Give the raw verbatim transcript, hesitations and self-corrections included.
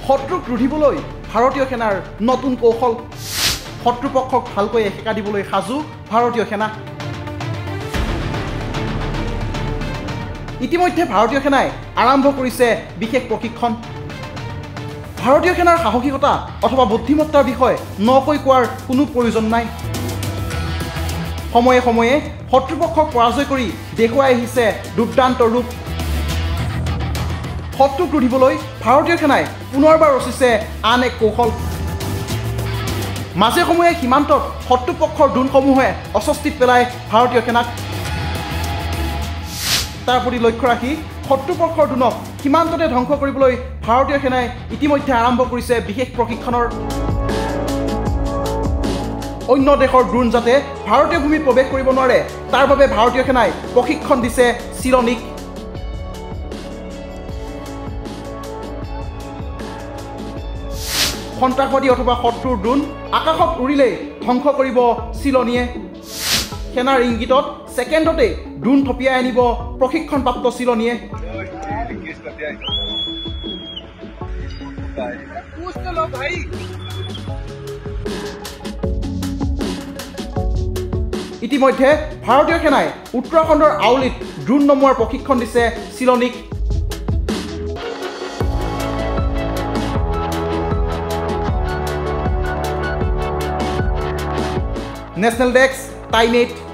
শত্ৰুক ৰুধিবলৈ ভাৰতীয় সেনাৰ নতুন কৌশল শত্ৰুপক্ষক ভালকৈ এশেকা দিবলৈ সাজু ভাৰতীয় সেনা ইতিমধ্যে ভাৰতীয় সেনাই আৰম্ভ কৰিছে বিশেষ প্ৰশিক্ষণ ভাৰতীয় সেনাৰ সাহসিকতা অথবা বুদ্ধিমত্তাৰ বিষয়ে নকৈ কোৱাৰ কোনো প্ৰয়োজন নাই সময়ে সময়ে শত্ৰুপক্ষক পৰাজয় কৰি দেখুৱাই আহিছে দুৰ্দান্ত ৰূপ শত্ৰুক ৰুধিবলৈ ভাৰতীয় সেনাই পুনৰবাৰ ৰচিছে আন এক কৌশল মাজে সময়ে সীমান্তত শত্ৰুপক্ষৰ ড্ৰোনসমূহে অস্বস্তিত পেলায় ভাৰতীয় সেনাক তাৰ প্ৰতি লক্ষ্য ৰাখি শত্ৰুপক্ষৰ ড্ৰোনক সীমান্ততে ধ্বংস কৰিবলৈ ভাৰতীয় সেনাই ইতিমধ্যে আৰম্ভ কৰিছে বিশেষ প্ৰশিক্ষণৰ অন্য দেশৰ ড্ৰোন যাতে ভাৰতীয় ভূমিত প্ৰৱেশ কৰিব নোৱাৰে তাৰ বাবে ভাৰতীয় সেনাই প্ৰশিক্ষণ দিছে চিলনীক সন্ত্ৰাসবাদী অথবা শত্ৰুৰ ড্ৰোন আকাশত উৰিলেই ধ্বংস কৰিব চিলনীয়ে সেনাৰ ইংগিতত ছেকেণ্ডতে ড্ৰোন থপিয়াই আনিব প্ৰশিক্ষণপ্ৰাপ্ত চিলনীয়ে ইতিমধ্যে ভাৰতীয় সেনাই উত্তৰাখণ্ডৰ আউলিত ড্ৰোন নমোৱাৰ প্ৰশিক্ষণ দিছে চিলনীক নেশ্যনেল ডেস্ক টাইম এইট